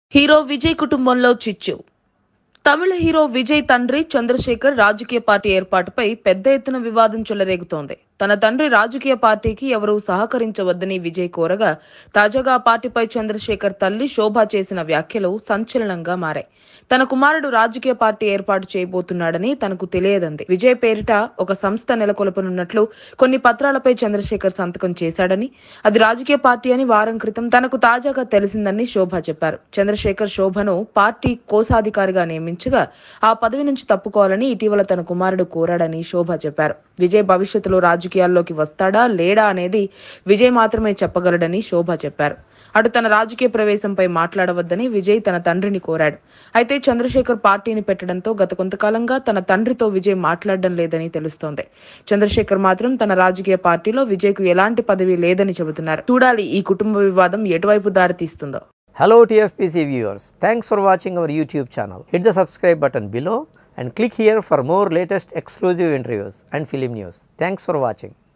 Hero Vijay కుటుంబంలో చిచ్చు. తమిళ hero Vijay తండ్రి చంద్రశేఖర్ రాజకీయ పార్టీ ఏర్పాటుపై పెద్ద ఎత్తున వివాదం చెలరేగుతోంది. తన తండ్రి రాజకీయ పార్టీకి ఎవరూ సహకరించవద్దని విజయ్ కోరగా, తాజాగా ఆ పార్టీపై చంద్రశేఖర్ తల్లి శోభ చేసిన వ్యాఖ్యలు సంచలనంగా మారాయి. తన కుమారుడు రాజకీయ పార్టీ ఏర్పాటు చేయబోతున్నాడని తనకు తెలియదంది. విజయ్ పేరిట ఒక సంస్థ నెలకొల్పనున్నట్లు కొన్ని పత్రాలపై చంద్రశేఖర్ సంతకం చేశాడని, అది రాజకీయ పార్టీ అని వారం క్రితం తనకు తాజాగా తెలిసిందని శోభ చెప్పారు. చంద్రశేఖర్ శోభను పార్టీ కోశాధికారిగా నియమించగా ఆ పదవి నుంచి తప్పుకోవాలని ఇటీవల తన కుమారుడు కోరాడని శోభ చెప్పారు. విజయ్ భవిష్యత్తులో రాజకీయాల్లోకి వస్తాడా లేడా అనేది విజయ్ మాత్రమే చెప్పగలడని శోభ చెప్పారు. అటు తన రాజకీయ ప్రవేశంపై మాట్లాడవద్దని విజయ్ తన తండ్రిని కోరాడు. అయితే చంద్రశేఖర్ పార్టీని పెట్టడంతో గత కొంతకాలంగా తన తండ్రితో విజయ్ మాట్లాడడం లేదని తెలుస్తోంది. చంద్రశేఖర్ మాత్రం తన రాజకీయ పార్టీలో విజయ్కు ఎలాంటి పదవి లేదని చెబుతున్నారు. చూడాలి ఈ కుటుంబ వివాదం ఎటువైపు దారితీస్తుందో. Hello TFPC viewers, thanks for watching our YouTube channel. Hit the subscribe button below and click here for more latest exclusive interviews and film news. Thanks for watching.